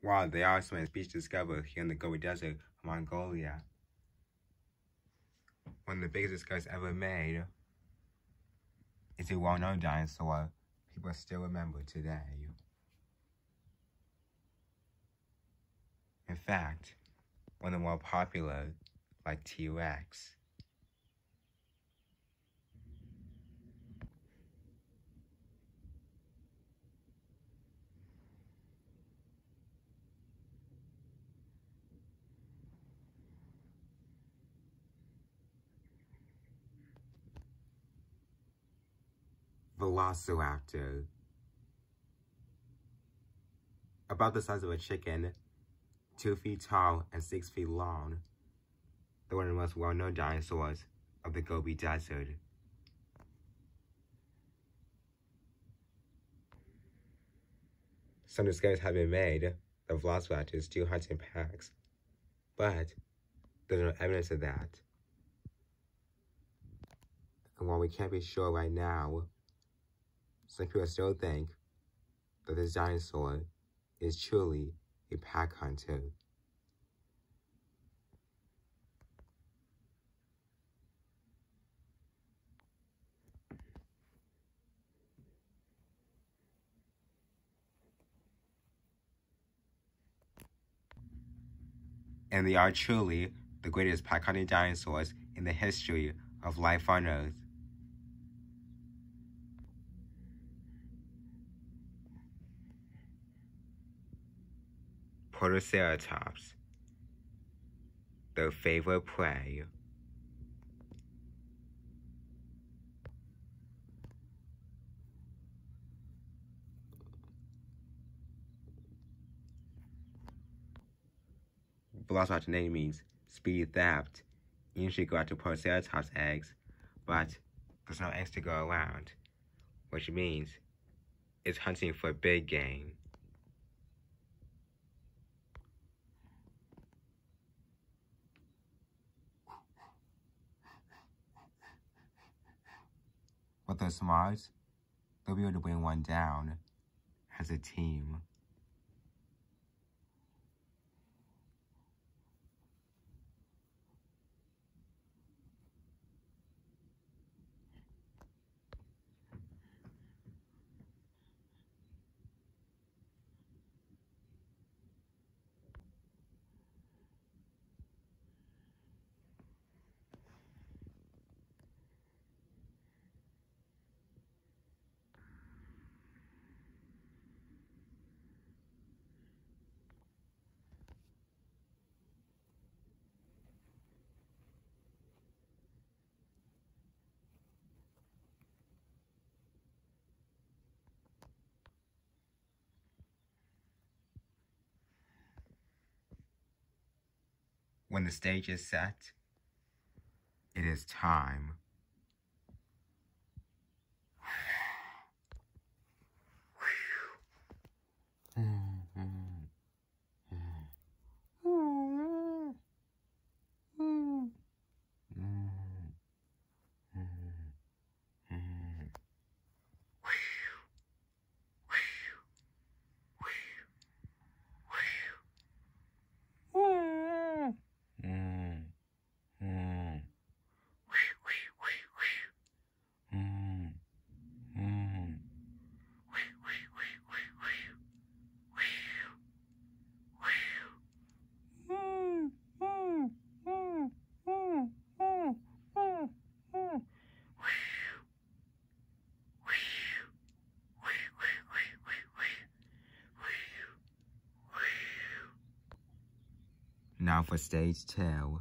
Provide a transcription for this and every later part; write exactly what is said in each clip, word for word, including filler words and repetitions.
While there are some species discovered here in the Gobi Desert of Mongolia, one of the biggest discoveries ever made is a well-known dinosaur people still remember today. In fact, one of the more popular, like T-Rex. Velociraptor. About the size of a chicken, two feet tall and six feet long. They're one of the most well-known dinosaurs of the Gobi Desert. Some discoveries have been made that velociraptors do hunt in packs, but there's no evidence of that. And while we can't be sure right now, some people still think that this dinosaur is truly a pack hunter. And they are truly the greatest pack hunting dinosaurs in the history of life on Earth. Protoceratops, their favorite prey. Velociraptor name means speedy theft. You usually go after Protoceratops eggs, but there's no eggs to go around, which means it's hunting for big game. But they're smart, they'll be able to bring one down as a team. When the stage is set, it is time. Now for stage two.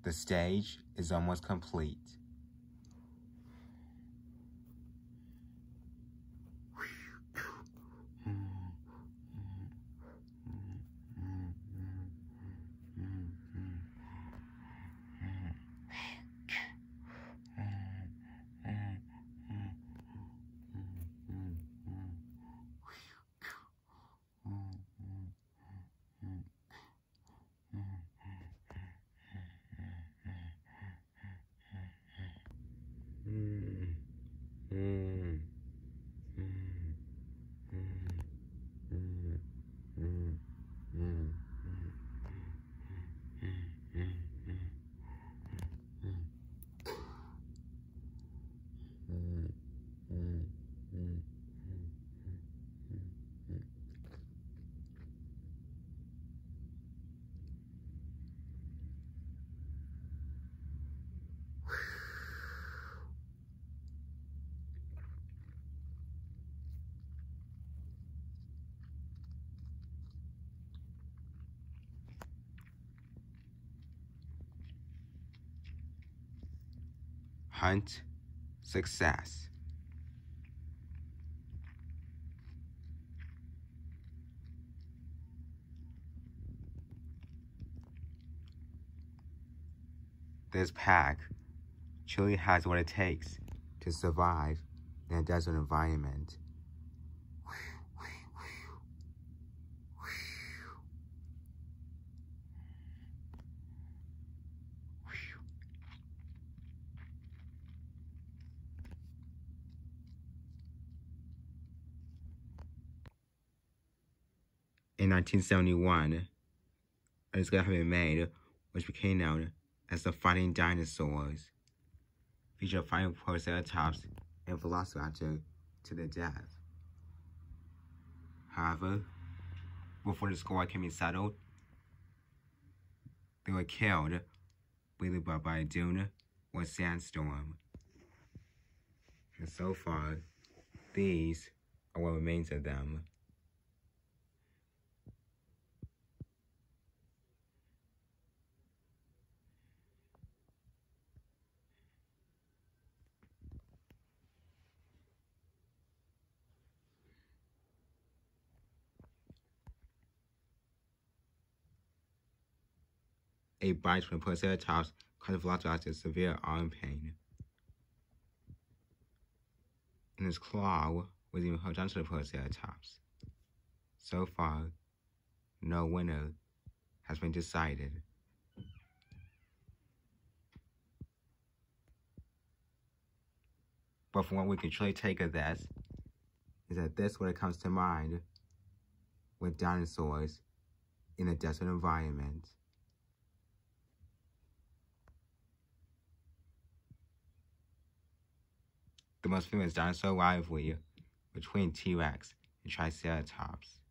The stage is almost complete. Hunt success. This pack truly has what it takes to survive in a desert environment. In nineteen seventy-one, a discovery had been made which became known as the fighting dinosaurs, featured fighting Triceratops and Velociraptor to the death. However, before the score can be settled, they were killed either by a dune or sandstorm. And so far, these are what remains of them. A bite from the Triceratops caused Velociraptor severe arm pain. And his claw was even held onto the Triceratops. So far, no winner has been decided. But from what we can truly take of this, is that this is what it comes to mind with dinosaurs in a desert environment. The most famous dinosaur rivalry between T-Rex and Triceratops.